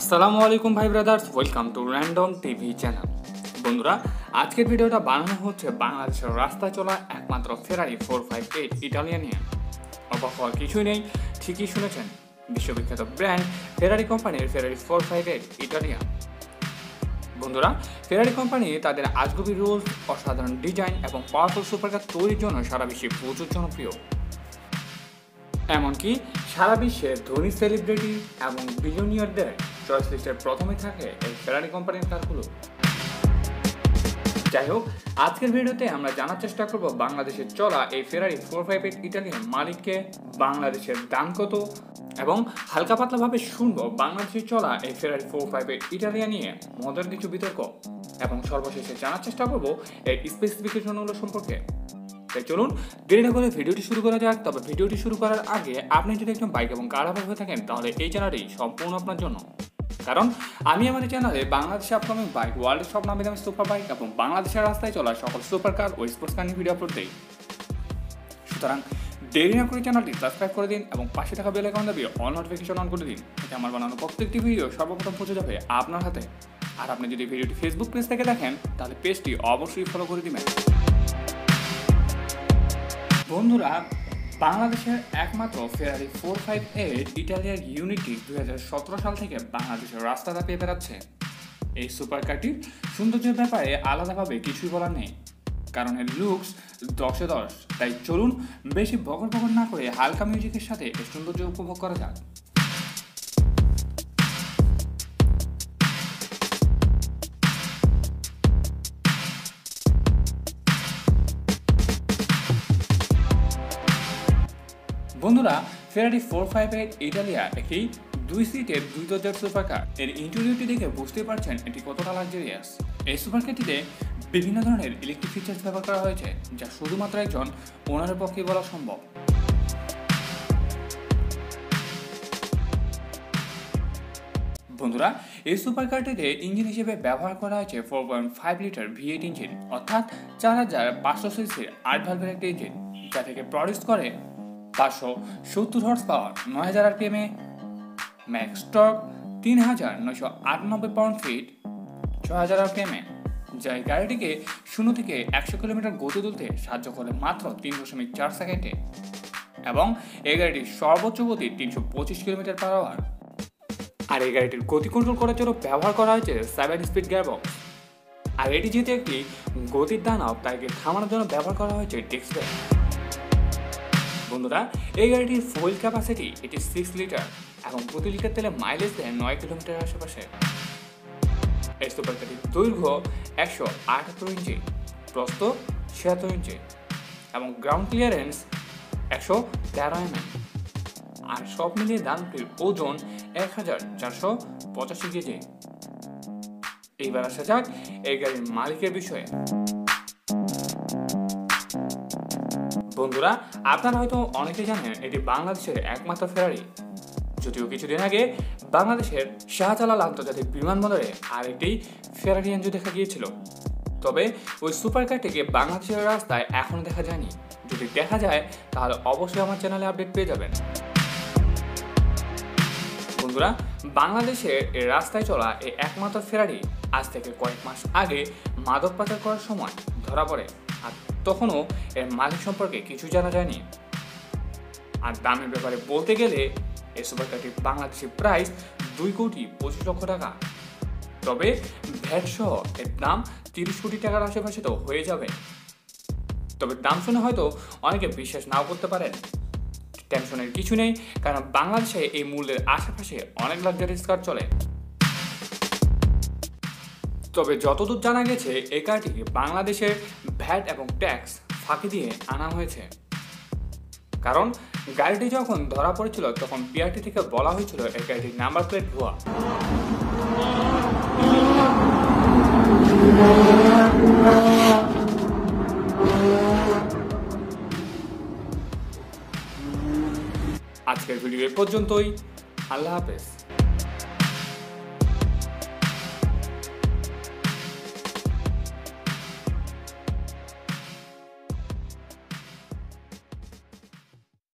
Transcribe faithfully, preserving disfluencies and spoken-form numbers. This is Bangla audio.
আসসালামুয়ালাইকুম ভাই brothers, welcome to random TV channel. বন্ধুরা, আজকের ভিডিওটা বানানো হচ্ছে বাংলাদেশের রাস্তায় চলা একমাত্র Ferrari four five eight Italia নিয়ে। অবাক হওয়ার কিছুই নেই, ঠিকই শুনেছেন, বিশ্ববিখ্যাত ব্র্যান্ড ফেরারি কোম্পানির Ferrari four five eight Italia. বন্ধুরা, ফেরারি কোম্পানি তাদের আজগুবি রুলস, অসাধারণ ডিজাইন এবং পাওয়ারফুল সুপারকার তৈরির জন্য সারা বিশ্বে প্রচুর জনপ্রিয়। এমনকি সারা বিশ্বের ধনী সেলিব্রিটি এবং বিলিয়নিয়ারদের চয়েস লিস্টের প্রথমে থাকে এই ফেরারি কোম্পানির কারগুলো। যাই হোক, আজকের ভিডিওতে আমরা জানার চেষ্টা করব বাংলাদেশের চলা এই Ferrari four five eight Italian মালিককে, বাংলাদেশের দাম কত, এবং হালকা পাতলাভাবে শুনবো বাংলাদেশের চলা এই Ferrari four five eight Italia নিয়ে মজার কিছু বিতর্ক, এবং সর্বশেষে জানার চেষ্টা করব এর স্পেসিফিকেশনগুলো সম্পর্কে। তাই চলুন দেরি না করে ভিডিওটি শুরু করা যাক। তবে ভিডিওটি শুরু করার আগে আপনি যদি একজন বাইক এবং কার লাভার হয়ে থাকেন তাহলে এই চ্যানেলটি সম্পূর্ণ আপনার জন্য, কারণ আমি আমার চ্যানেলে বাংলাদেশে আপকামিং বাইক ওয়ার্ল্ডের সব নামি দামি সুপার বাইক এবং বাংলাদেশের রাস্তায় চলা সকল সুপার কার ও স্পোর্টস কার নিয়ে ভিডিও আপলোড দেই। সুতরাং দেরি না করে চ্যানেলটি সাবস্ক্রাইব করে দিন এবং পাশে থাকা বেল আইকন দাবিয়ে অল নোটিফিকেশন অন করে দিন, এতে আমার বানানো প্রত্যেকটি ভিডিও সর্বপ্রথম পৌঁছে যাবে আপনার হাতে। আর আপনি যদি ভিডিওটি ফেসবুক পেজ থেকে দেখেন তাহলে পেজটি অবশ্যই ফলো করে দিবেন। বন্ধুরা, বাংলাদেশের একমাত্র ফেরারি ফোর ফাইভ এইট ইটালিয়ার ইউনিটটি দুই হাজার সতেরো সাল থেকে বাংলাদেশের রাস্তাটা পেয়ে বেড়াচ্ছে। এই সুপার কারটির সৌন্দর্যের ব্যাপারে আলাদাভাবে কিছুই বলার নেই, কারণ এর লুকস দশে দশ। তাই চলুন বেশি বকর বকর না করে হালকা মিউজিকের সাথে এর সৌন্দর্য উপভোগ করা যাক। বন্ধুরা, Ferrari four five eight Italia একটি দুই সিটের দুই দরজার সুপার কার। এর ইন্টেরিয়রটি দেখে বুঝতেই পারছেন এটি কতটা লাক্সারিয়াস। এই সুপার কারটিতে বিভিন্ন ধরনের ইলেকট্রিক ফিচার্স ব্যবহার করা হয়েছে, যা শুধুমাত্র একজন ওনারের পক্ষে বলা সম্ভব। বন্ধুরা, এই সুপার কারটিতে ইঞ্জিন হিসেবে ব্যবহার করা হয়েছে four point five litre V eight engine, অর্থাৎ চার হাজার পাঁচশো সিসির আট ভালভের একটি ইঞ্জিন, যা থেকে প্রডিউস করে পাঁচশো সত্তর হর্স পাওয়ার, নয় হাজার আরপিএম এ, ম্যাক্স টর্ক তিন হাজার নয়শো আটানব্বই পাউন্ড ফিট, ছয় হাজার আরপিএম এ, যা এই গাড়িটিকে শূন্য থেকে একশো কিলোমিটার গতি তুলতে সাহায্য করে মাত্র তিন দশমিক চার সেকেন্ডে, এবং এই গাড়িটির সর্বোচ্চ গতি তিনশো পঁচিশ কিলোমিটার পার আওয়ার। আর এই গাড়িটির গতি কন্ট্রোল করার জন্য ব্যবহার করা হয়েছে সেভেন স্পিড গিয়ারবক্স। আর এটি যেহেতু একটি গতির দানব, তাই থামানোর জন্য ব্যবহার করা হয়েছে ডিস্ক ব্রেক। বন্ধুরা, এই গাড়িটির ফুয়েল ক্যাপাসিটি এটি সিক্স লিটার এবং প্রতি লিটার তেলে মাইলেজ দেয় নয় কিলোমিটার আশেপাশে। এই সুপার কারটির দৈর্ঘ্য একশো আটাত্তর ইঞ্চি, প্রস্থ ছিয়াত্তর ইঞ্চি এবং গ্রাউন্ড ক্লিয়ারেন্স একশো তেরো এম এম। আর সব মিলিয়ে দামটির ওজন এক হাজার চারশো পঁচাশি কেজি। এইবার আসা যাক এই গাড়ির মালিকের বিষয়ে। বন্ধুরা, আপনারা হয়তো অনেকে জানেন এটি বাংলাদেশের একমাত্র ফেরারি, যদিও কিছুদিন আগে বাংলাদেশের শাহজালাল আন্তর্জাতিক বিমানবন্দরে আরেকটি ফেরারি এনজিও দেখা গিয়েছিল। তবে ওই সুপার কারটিকে বাংলাদেশের রাস্তায় এখনো দেখা যায়নি। যদি দেখা যায় তাহলে অবশ্যই আমার চ্যানেলে আপডেট পেয়ে যাবেন। বন্ধুরা, বাংলাদেশের এই রাস্তায় চলা এই একমাত্র ফেরারি আজ থেকে কয়েক মাস আগে মাদক পাচার করার সময় ধরা পড়ে, আর তখনও এর মালিক সম্পর্কে কিছু জানা যায়নি। আর দামের ব্যাপারে বলতে গেলে এই সুপার কারটির বাংলাদেশি প্রাইস দুই কোটি পঁচিশ লক্ষ টাকা। তবে ভ্যাট সহ এর দাম তিরিশ কোটি টাকার আশেপাশে তো হয়ে যাবে। তবে দাম শুনে হয়তো অনেকে বিশ্বাস নাও করতে পারেন। টেনশনের কিছু নেই, কারণ বাংলাদেশে এই মূল্যের আশেপাশে অনেক লাক্সারিয়াস কার চলে। তবে যতদূর জানা গেছে এই কারটি বাংলাদেশের ভ্যাট এবং ট্যাক্স ফাঁকি দিয়ে আনা হয়েছে, কারণ গাড়িটি যখন ধরা পড়েছিল তখন পিআরটি থেকে বলা হয়েছিল এই গাড়িটির নাম্বার প্লেট ভুয়া। আজকের ভিডিও এ পর্যন্তই। আল্লাহ হাফেজ।